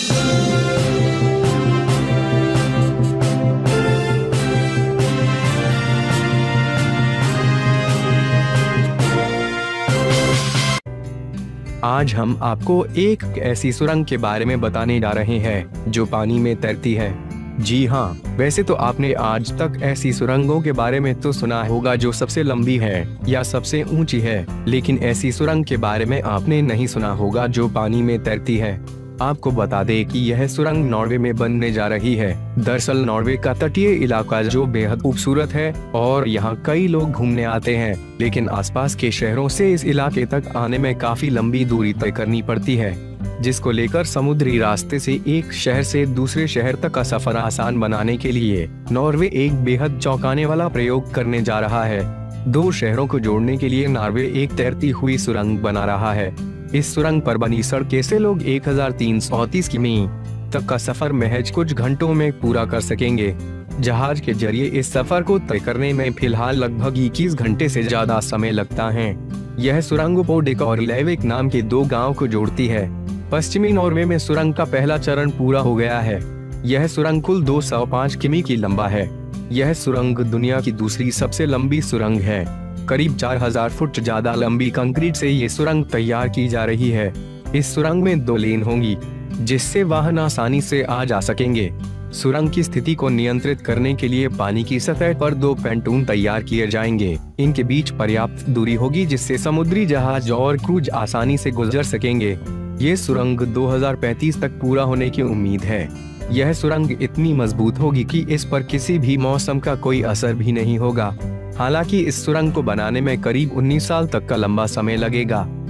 आज हम आपको एक ऐसी सुरंग के बारे में बताने जा रहे हैं जो पानी में तैरती है। जी हाँ, वैसे तो आपने आज तक ऐसी सुरंगों के बारे में तो सुना होगा जो सबसे लंबी है या सबसे ऊंची है, लेकिन ऐसी सुरंग के बारे में आपने नहीं सुना होगा जो पानी में तैरती है। आपको बता दें कि यह सुरंग नॉर्वे में बनने जा रही है। दरअसल नॉर्वे का तटीय इलाका जो बेहद खूबसूरत है और यहाँ कई लोग घूमने आते हैं, लेकिन आसपास के शहरों से इस इलाके तक आने में काफी लंबी दूरी तय करनी पड़ती है, जिसको लेकर समुद्री रास्ते से एक शहर से दूसरे शहर तक का सफर आसान बनाने के लिए नॉर्वे एक बेहद चौंकाने वाला प्रयोग करने जा रहा है। दो शहरों को जोड़ने के लिए नॉर्वे एक तैरती हुई सुरंग बना रहा है। इस सुरंग पर बनी सड़कें से लोग 1330 किमी तक का सफर महज कुछ घंटों में पूरा कर सकेंगे। जहाज के जरिए इस सफर को तय करने में फिलहाल लगभग 21 घंटे से ज्यादा समय लगता है। यह सुरंग पोडिक और लेविक नाम के दो गांव को जोड़ती है। पश्चिमी नॉर्वे में सुरंग का पहला चरण पूरा हो गया है। यह सुरंग कुल 205 किमी की लंबा है। यह सुरंग दुनिया की दूसरी सबसे लंबी सुरंग है। करीब 4000 फुट ज्यादा लंबी कंक्रीट से ये सुरंग तैयार की जा रही है। इस सुरंग में 2 लेन होंगी, जिससे वाहन आसानी से आ जा सकेंगे। सुरंग की स्थिति को नियंत्रित करने के लिए पानी की सतह पर 2 पैंटून तैयार किए जाएंगे। इनके बीच पर्याप्त दूरी होगी जिससे समुद्री जहाज और क्रूज आसानी से गुजर सकेंगे। ये सुरंग 2035 तक पूरा होने की उम्मीद है। यह सुरंग इतनी मजबूत होगी कि इस पर किसी भी मौसम का कोई असर भी नहीं होगा। हालांकि इस सुरंग को बनाने में करीब 19 साल तक का लंबा समय लगेगा।